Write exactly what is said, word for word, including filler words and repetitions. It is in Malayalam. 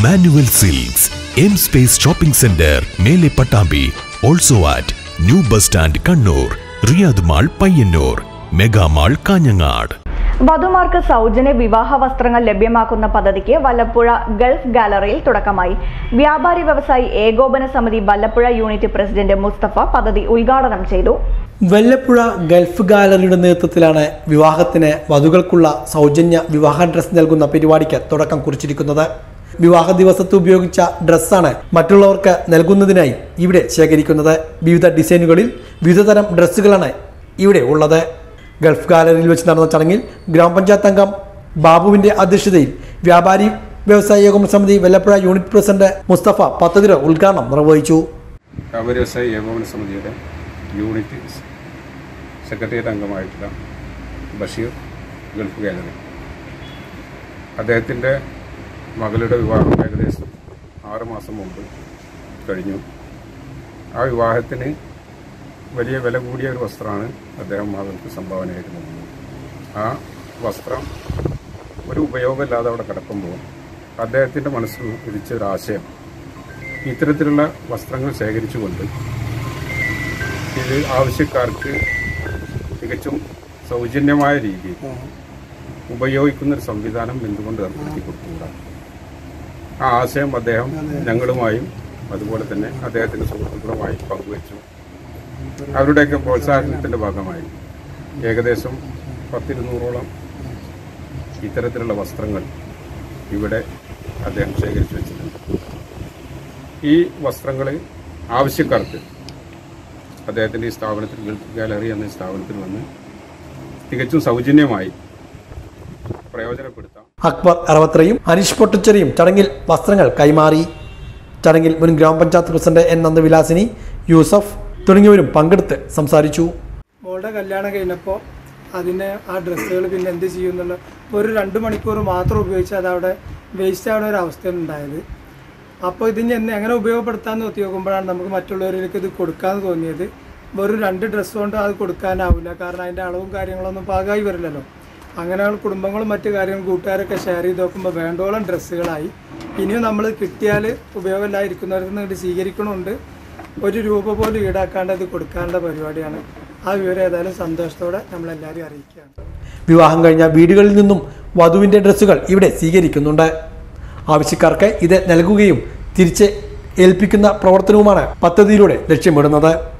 Manual Silks, M Space Shopping Center, Mele Patambi, also at New Bus Stand Kannur, Riyadh Mall Payyannur, Mega Mall Kanyanad. വധുമാർക്ക് സൗജന്യ വിവാഹ വസ്ത്രങ്ങൾ ലഭ്യമാക്കുന്ന പദ്ധതിക്ക് വല്ലപ്പുഴ ഗൾഫ് ഗാലറിയിൽ തുടക്കമായി. വ്യാപാരി വ്യവസായി ഏകോപന സമിതി വല്ലപ്പുഴ യൂണിറ്റ് പ്രസിഡന്റ് മുസ്തഫ പദ്ധതി ഉദ്ഘാടനം ചെയ്തു. വല്ലപ്പുഴ ഗൾഫ് ഗാലറിയുടെ നേതൃത്വത്തിലാണ് വിവാഹത്തിന് വധുക്കൾക്കുള്ള സൗജന്യ വിവാഹ ഡ്രസ് നൽകുന്ന പരിപാടിക്ക് തുടക്കം കുറിച്ചിരിക്കുന്നത്. വിവാഹ ദിവസത്ത് ഉപയോഗിച്ച ഡ്രസ്സാണ് മറ്റുള്ളവർക്ക് നൽകുന്നതിനായി ഇവിടെ ശേഖരിക്കുന്നത്. വിവിധ ഡിസൈനുകളിൽ വിവിധതരം ഡ്രസ്സുകളാണ് ഇവിടെ ഉള്ളത്. ഗൾഫ് ഗാലറിയിൽ വെച്ച് നടന്ന ചടങ്ങിൽ ഗ്രാമപഞ്ചായത്ത് അംഗം ബാബുവിന്റെ അധ്യക്ഷതയിൽ വ്യാപാരി വ്യവസായ ഏകോപന സമിതി വല്ലപ്പുഴ യൂണിറ്റ് പ്രസിഡന്റ് മുസ്തഫ പദ്ധതിയുടെ ഉദ്ഘാടനം നിർവഹിച്ചു. വ്യാപാരി വ്യവസായ ഏകോപന സമിതിയുടെ യൂണിറ്റ് സെക്രട്ടേറിയറ്റ് അംഗമായിട്ടുള്ള ബഷീർ ഗൾഫ് ഗാലറി, അദ്ദേഹത്തിൻ്റെ മകളുടെ വിവാഹം ഏകദേശം ആറ് മാസം മുമ്പ് കഴിഞ്ഞു. ആ വിവാഹത്തിന് വലിയ വില കൂടിയ ഒരു വസ്ത്രമാണ് അദ്ദേഹം മകൾക്ക് സംഭാവനയായിട്ട് നൽകുന്നത്. ആ വസ്ത്രം ഒരു ഉപയോഗമില്ലാതെ അവിടെ കിടക്കുമ്പോൾ അദ്ദേഹത്തിൻ്റെ മനസ്സിൽ ഉദിച്ച ഒരു ആശയം, ഇത്തരത്തിലുള്ള വസ്ത്രങ്ങൾ ശേഖരിച്ചുകൊണ്ട് ഇത് ആവശ്യക്കാർക്ക് തികച്ചും സൗജന്യമായ രീതിയിൽ ഉപയോഗിക്കുന്നൊരു സംവിധാനം എന്തുകൊണ്ട് ഏർപ്പെടുത്തി കൊടുക്കുക. ആ ആശയം അദ്ദേഹം ഞങ്ങളുമായും അതുപോലെ തന്നെ അദ്ദേഹത്തിൻ്റെ സുഹൃത്തുക്കളുമായി പങ്കുവച്ചു. അവരുടെയൊക്കെ പ്രോത്സാഹനത്തിൻ്റെ ഭാഗമായി ഏകദേശം പത്തിരുന്നൂറോളം ഇത്തരത്തിലുള്ള വസ്ത്രങ്ങൾ ഇവിടെ അദ്ദേഹം ശേഖരിച്ചു വെച്ചിട്ടുണ്ട്. ഈ വസ്ത്രങ്ങൾ ആവശ്യക്കാർക്ക് അദ്ദേഹത്തിൻ്റെ ഈ സ്ഥാപനത്തിൽ ഗൾഫ് ഗാലറി എന്ന സ്ഥാപനത്തിൽ വന്ന് തികച്ചും സൗജന്യമായി പ്രയോജനപ്പെടുത്താം. അക്ബർ അറവത്രയും അനീഷ് പൊട്ടിച്ചെറിയും ചടങ്ങിൽ വസ്ത്രങ്ങൾ കൈമാറി. ചടങ്ങിൽ മുൻ ഗ്രാമപഞ്ചായത്ത് പ്രസിഡന്റ് എൻ നന്ദവിലാസിനി, യൂസഫ് തുടങ്ങിയവരും പങ്കെടുത്ത് സംസാരിച്ചു. മോളുടെ കല്യാണം കഴിഞ്ഞപ്പോൾ അതിന് ആ ഡ്രസ്സുകൾ പിന്നെ എന്ത് ചെയ്യുന്നുള്ള ഒരു രണ്ട് മണിക്കൂർ മാത്രം ഉപയോഗിച്ച് അതവിടെ വേസ്റ്റ് ആവുന്ന ഒരു അവസ്ഥയാണ് ഉണ്ടായത്. അപ്പോൾ ഇതിന് എന്നെ എങ്ങനെ ഉപയോഗപ്പെടുത്താമെന്ന് നോക്കി നോക്കുമ്പോഴാണ് നമുക്ക് മറ്റുള്ളവരിലേക്ക് ഇത് കൊടുക്കാമെന്ന് തോന്നിയത്. വെറും രണ്ട് ഡ്രസ്സ് കൊണ്ട് അത് കൊടുക്കാനാവില്ല, കാരണം അതിൻ്റെ അളവും കാര്യങ്ങളൊന്നും പാകമായി വരില്ലല്ലോ. അങ്ങനെ കുടുംബങ്ങളും മറ്റു കാര്യങ്ങളും കൂട്ടുകാരൊക്കെ ഷെയർ ചെയ്ത് നോക്കുമ്പോൾ വേണ്ടോളം ഡ്രസ്സുകളായി. ഇനിയും നമ്മൾ കിട്ടിയാൽ ഉപയോഗമില്ലാതിരിക്കുന്നവരിൽ നിന്ന് സ്വീകരിക്കണമുണ്ട്. ഒരു രൂപ പോലും ഈടാക്കാണ്ട് അത് കൊടുക്കാനുള്ള പരിപാടിയാണ്. ആ വിവരം ഏതായാലും സന്തോഷത്തോടെ നമ്മളെല്ലാവരും അറിയിക്കുകയാണ്. വിവാഹം കഴിഞ്ഞ വീടുകളിൽ നിന്നും വധുവിൻ്റെ ഡ്രസ്സുകൾ ഇവിടെ സ്വീകരിക്കുന്നുണ്ട്. ആവശ്യക്കാർക്ക് ഇത് നൽകുകയും തിരിച്ച് ഏൽപ്പിക്കുന്ന പ്രവർത്തനവുമാണ് പദ്ധതിയിലൂടെ ലക്ഷ്യമിടുന്നത്.